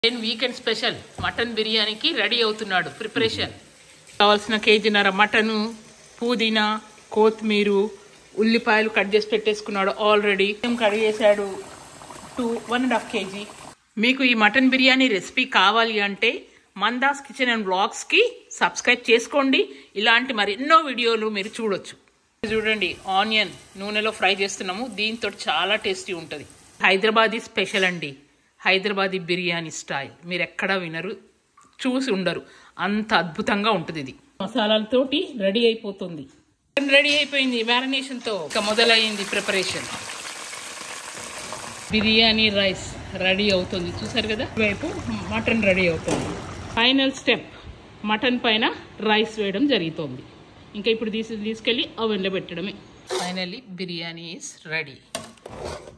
Weekend special mutton బిర్యానీకి ready అవుతున్నాడు preparation. కావాల్సిన కేజీన్నర మటను, పుదీనా, కొత్తిమీర, ఉల్లిపాయలు కట్ చేసి పెట్టేసుకున్నాడు ఆల్రెడీ. కడిగేసాడు 1.5 kg. మీకు ఈ మటన్ బిర్యానీ రెసిపీ కావాలి అంటే మందాస్ కిచెన్ అండ్ బ్లాగ్స్కి సబ్స్క్రైబ్ చేసుకోండి. ఇలాంటి మరెన్నో వీడియోలు మీరు చూడొచ్చు. చూడండి, ఆనియన్ నూనెలో ఫ్రై చేస్తున్నాము. దీంతో చాలా టేస్టీ ఉంటుంది. హైదరాబాదీ స్పెషల్ అండి, హైదరాబాదీ బిర్యానీ స్టైల్. మీరు ఎక్కడా వినరు, చూసి ఉండరు, అంత అద్భుతంగా ఉంటుంది. ఇది మసాలాలతోటి రెడీ అయిపోతుంది. రెడీ అయిపోయింది మ్యారినేషన్తో. ఇక మొదలైంది ప్రిపరేషన్. బిర్యానీ రైస్ రెడీ అవుతుంది, చూసారు కదా. వైపు మటన్ రెడీ అవుతుంది. ఫైనల్ స్టెప్, మటన్ పైన రైస్ వేయడం జరుగుతుంది. ఇంకా ఇప్పుడు తీసుకెళ్ళి ఓవెన్లో పెట్టడమే. Finally biryani is ready.